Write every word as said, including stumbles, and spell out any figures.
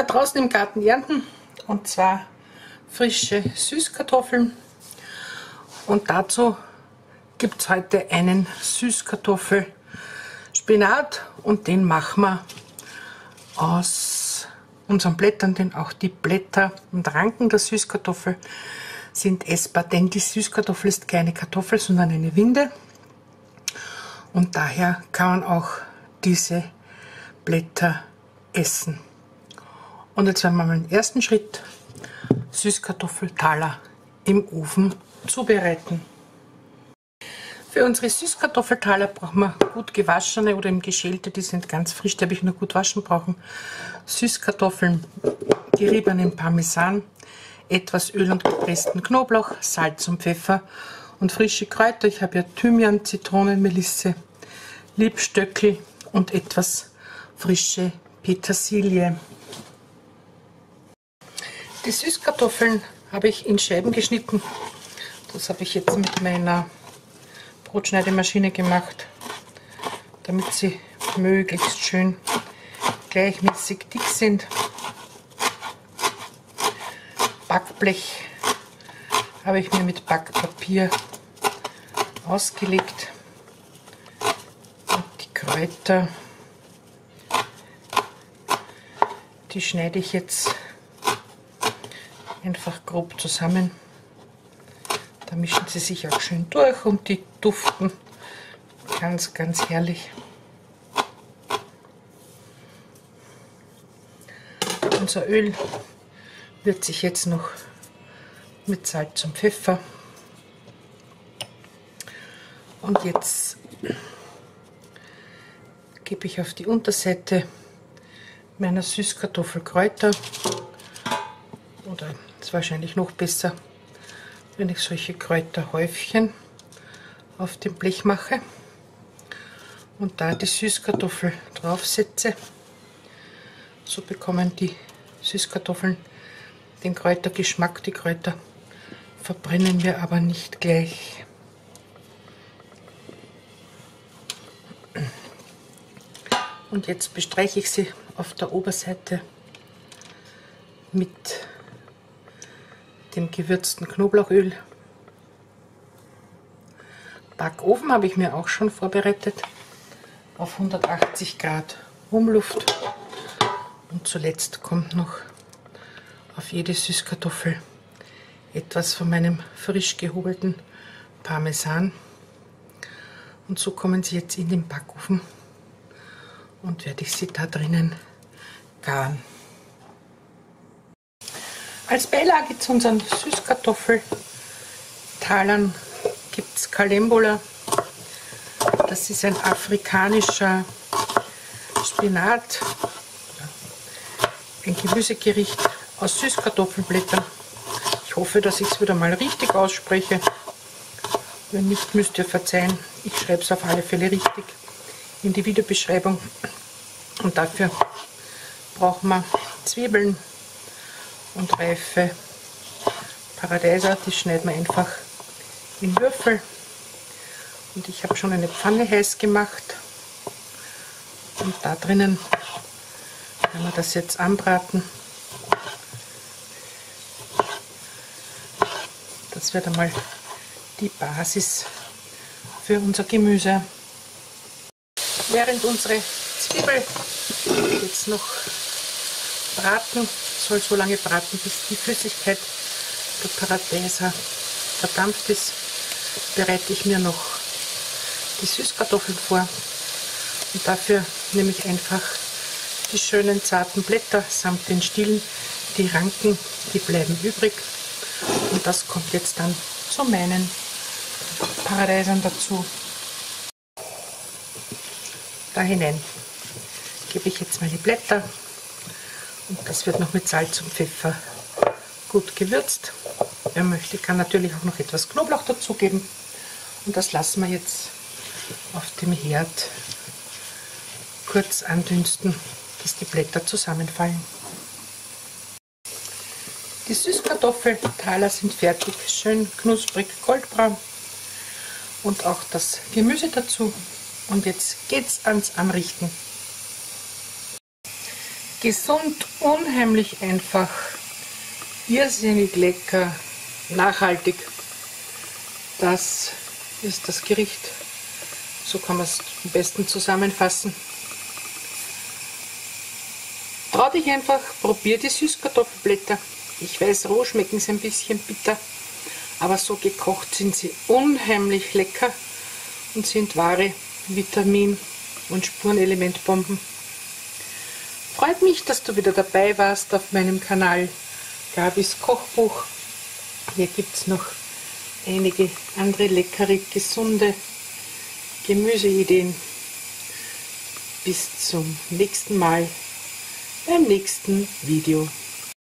draußen im Garten ernten, und zwar frische Süßkartoffeln. Und dazu gibt es heute einen Süßkartoffelspinat, und den machen wir aus unseren Blättern, denn auch die Blätter und Ranken der Süßkartoffel sind essbar, denn die Süßkartoffel ist keine Kartoffel, sondern eine Winde, und daher kann man auch diese Blätter essen. Und jetzt werden wir mal im ersten Schritt Süßkartoffeltaler im Ofen zubereiten. Für unsere Süßkartoffeltaler brauchen wir gut gewaschene oder im Geschälte, die sind ganz frisch, die habe ich nur gut waschen brauchen. Süßkartoffeln, geriebenen Parmesan, etwas Öl und gepressten Knoblauch, Salz und Pfeffer und frische Kräuter. Ich habe ja Thymian, Zitronen, Melisse, Liebstöckel und etwas frische Petersilie. Die Süßkartoffeln habe ich in Scheiben geschnitten. Das habe ich jetzt mit meiner Brotschneidemaschine gemacht, damit sie möglichst schön gleichmäßig dick sind. Backblech habe ich mir mit Backpapier ausgelegt. Und die Kräuter, die schneide ich jetzt einfach grob zusammen. Da mischen sie sich auch schön durch und die duften ganz, ganz herrlich. Unser Öl wird sich jetzt noch mit Salz und Pfeffer. Und jetzt gebe ich auf die Unterseite meiner Süßkartoffelkräuter, oder ist wahrscheinlich noch besser, wenn ich solche Kräuterhäufchen auf dem Blech mache und da die Süßkartoffel draufsetze. So bekommen die Süßkartoffeln den Kräutergeschmack. Die Kräuter verbrennen wir aber nicht gleich. Und jetzt bestreiche ich sie auf der Oberseite mit dem gewürzten Knoblauchöl. Backofen habe ich mir auch schon vorbereitet auf hundertachtzig Grad Umluft. Und zuletzt kommt noch auf jede Süßkartoffel etwas von meinem frisch gehobelten Parmesan. Und so kommen sie jetzt in den Backofen und werde ich sie da drinnen garen. Als Beilage zu unseren Süßkartoffeltalern gibt es Calembola. Das ist ein afrikanischer Spinat, ein Gemüsegericht aus Süßkartoffelblättern. Ich hoffe, dass ich es wieder mal richtig ausspreche. Wenn nicht, müsst ihr verzeihen. Ich schreibe es auf alle Fälle richtig in die Videobeschreibung. Und dafür brauchen wir Zwiebeln und reife Paradeiser. Die schneiden wir einfach in Würfel. Und ich habe schon eine Pfanne heiß gemacht. Und da drinnen werden wir das jetzt anbraten. Das wird einmal die Basis für unser Gemüse. Während unsere Zwiebel jetzt noch braten, soll so lange braten, bis die Flüssigkeit der Paradeiser verdampft ist, bereite ich mir noch die Süßkartoffeln vor. Und dafür nehme ich einfach die schönen zarten Blätter samt den Stielen, die Ranken, die bleiben übrig. Und das kommt jetzt dann zu meinen Paradeisern dazu. Da hinein gebe ich jetzt meine Blätter und das wird noch mit Salz und Pfeffer gut gewürzt. Wer möchte, kann natürlich auch noch etwas Knoblauch dazugeben. Und das lassen wir jetzt auf dem Herd kurz andünsten, dass die Blätter zusammenfallen. Die Süßkartoffeltaler sind fertig, schön knusprig goldbraun, und auch das Gemüse dazu. Und jetzt geht's ans Anrichten. Gesund, unheimlich einfach, irrsinnig lecker, nachhaltig. Das ist das Gericht. So kann man es am besten zusammenfassen. Trau dich einfach, probier die Süßkartoffelblätter. Ich weiß, roh schmecken sie ein bisschen bitter, aber so gekocht sind sie unheimlich lecker und sind wahre Vitamin- und Spurenelementbomben. Freut mich, dass du wieder dabei warst auf meinem Kanal Gabis Kochbuch. Hier gibt es noch einige andere leckere, gesunde Gemüseideen. Bis zum nächsten Mal beim nächsten Video.